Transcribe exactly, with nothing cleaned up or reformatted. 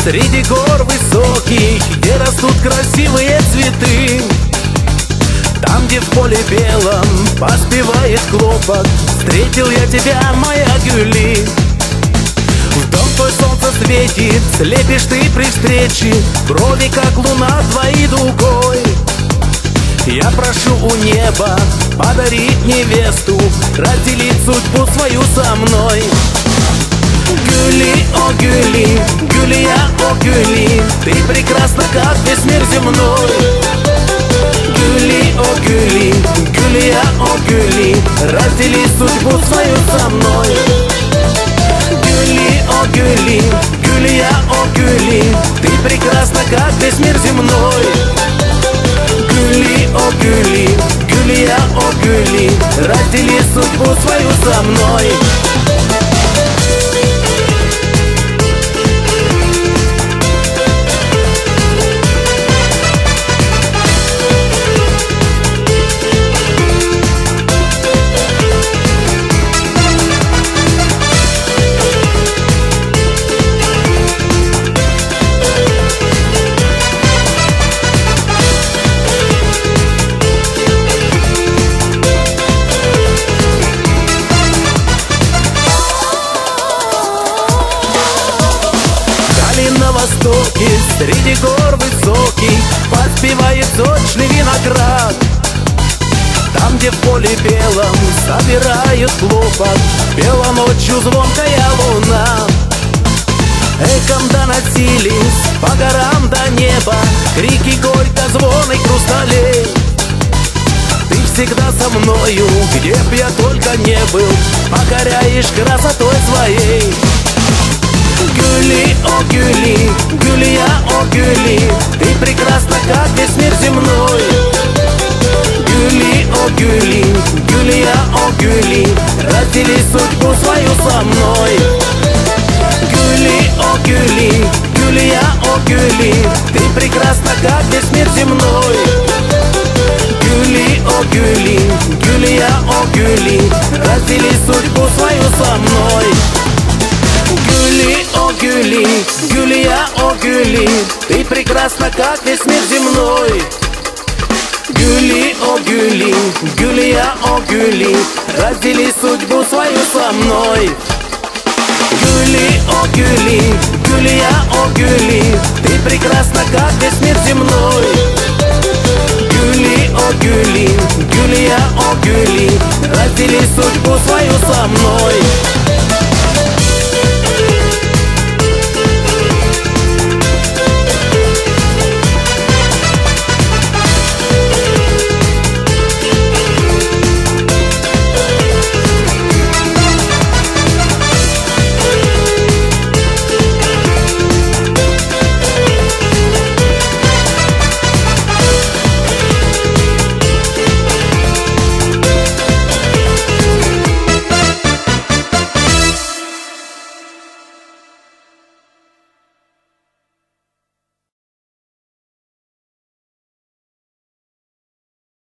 среди гор высоких, где растут красивые цветы. Там, где в поле белом поспевает хлопок, встретил я тебя, моя Гюли. В дом твой солнце светит, слепишь ты при встрече, брови, как луна, твои дугой. Я прошу у неба подарить невесту, разделить судьбу свою со мной. Гюли, о Гюли, Гюлия, о Гюли, ты прекрасна, как весь мир земной. Гюли, о Гюли, Гюлия, о Гюли, раздели судьбу свою со мной. Гюли, о Гюли, Гюлия, о Гюли, ты прекрасна, как весь мир земной. Гюли, о Гюли, Гюлия, о Гюли, раздели судьбу свою со мной. Среди гор высоких поспевает сочный виноград. Там, где в поле белом собирают хлопок, пела ночью звонкая луна. Эхом доносились по горам до неба крики горько, звон и хрусталей. Ты всегда со мною, где б я только не был, покоряешь красотой своей. Гюли, о Гюли, Гюлия, о Гюли, ты прекрасна, как весь мир земной. Гюли, о Гюли, Гюлия, о Гюли, раздели судьбу свою со мной. Гюли, о Гюли, Гюлия, о Гюли, ты прекрасна, как весь мир земной. Гюли, о Гюли, Гюлия, о Гюли, раздели судьбу свою со мной. Гюли, о Гюли, Гюлия, о Гюли, ты прекрасна, как весь мир земной. Гюли, о Гюли, Гюлия, о Гюли, раздели судьбу свою со мной. Гюли, о Гюли, Гюлия, о Гюли, ты прекрасна, как весь мир земной. Гюли, о Гюли, Гюлия, о Гюли, раздели судьбу свою со мной.